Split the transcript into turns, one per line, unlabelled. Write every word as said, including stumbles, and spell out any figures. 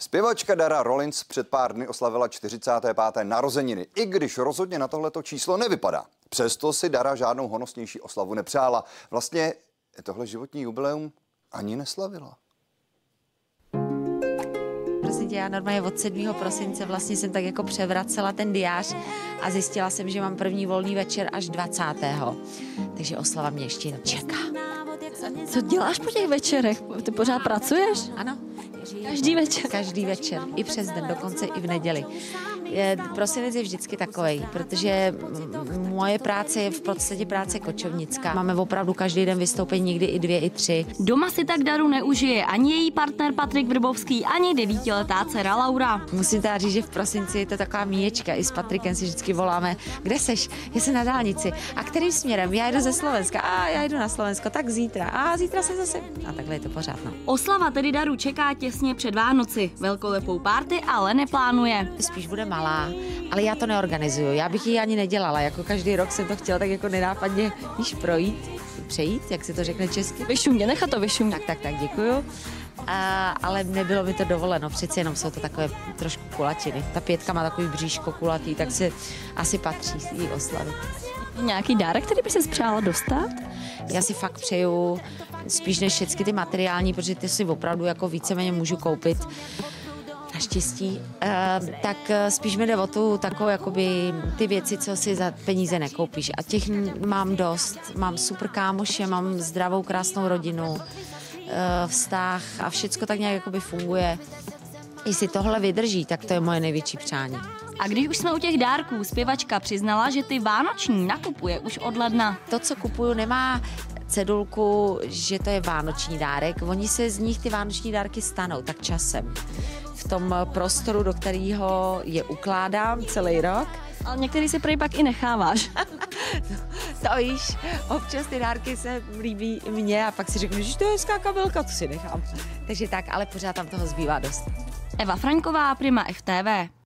Zpěvačka Dara Rollins před pár dny oslavila čtyřicáté páté narozeniny, i když rozhodně na tohleto číslo nevypadá. Přesto si Dara žádnou honosnější oslavu nepřála. Vlastně tohle životní jubileum ani neslavila.
Prosím tě, já normálně od sedmého prosince vlastně jsem tak jako převracela ten diář a zjistila jsem, že mám první volný večer až dvacátého Takže oslava mě ještě jen čeká.
Co děláš po těch večerech? Ty pořád pracuješ?
Ano.
Každý večer?
Každý večer, i přes den, dokonce i v neděli. Je, prosinec je vždycky takovej, protože moje práce je v podstatě práce kočovnická. Máme opravdu každý den vystoupení, někdy i dvě, i tři.
Doma si tak Daru neužije ani její partner Patrik Vrbovský, ani devítiletá dcera Laura.
Musím teda říct, že v prosinci je to taková míječka. I s Patrikem si vždycky voláme, kde seš? Já jsem na dálnici. A kterým směrem? Já jdu ze Slovenska. A já jdu na Slovensko, tak zítra. A zítra se zase. A takhle je to pořád, no.
Oslava tedy Daru čeká těsně před Vánoci. Velkolepou párty ale neplánuje.
Spíš bude malá, ale já to neorganizuju. Já bych ji ani nedělala. Jako každý rok jsem to chtěla tak jako nenápadně víš projít, přejít, jak se to řekne česky.
Vyšumě, nechat to vyšumě.
Tak, tak, tak, děkuju. A, ale nebylo mi to dovoleno, přeci jenom jsou to takové trošku kulatiny. Ta pětka má takový bříško kulatý, tak se asi patří jí oslavit.
Nějaký dárek, který by se přála dostat?
Já si fakt přeju spíš než všechny ty materiální, protože ty si opravdu jako víceméně můžu koupit. Naštěstí, uh, tak spíš mi jde o tu takovou, jakoby ty věci, co si za peníze nekoupíš. A těch mám dost. Mám super kámoše, mám zdravou, krásnou rodinu, uh, vztah a všecko tak nějak jakoby funguje. Jestli tohle vydrží, tak to je moje největší přání.
A když už jsme u těch dárků, zpěvačka přiznala, že ty vánoční nakupuje už od ledna.
To, co kupuju, nemá cedulku, že to je vánoční dárek. Oni se z nich ty vánoční dárky stanou tak časem. V tom prostoru, do kterého je ukládám celý rok.
Ale některý si prej pak i necháváš.
To víš, občas ty dárky se líbí mně a pak si řeknu, že to je hezká kabelka, to si nechám. Takže tak, ale pořád tam toho zbývá dost.
Eva Franková, Prima F T V.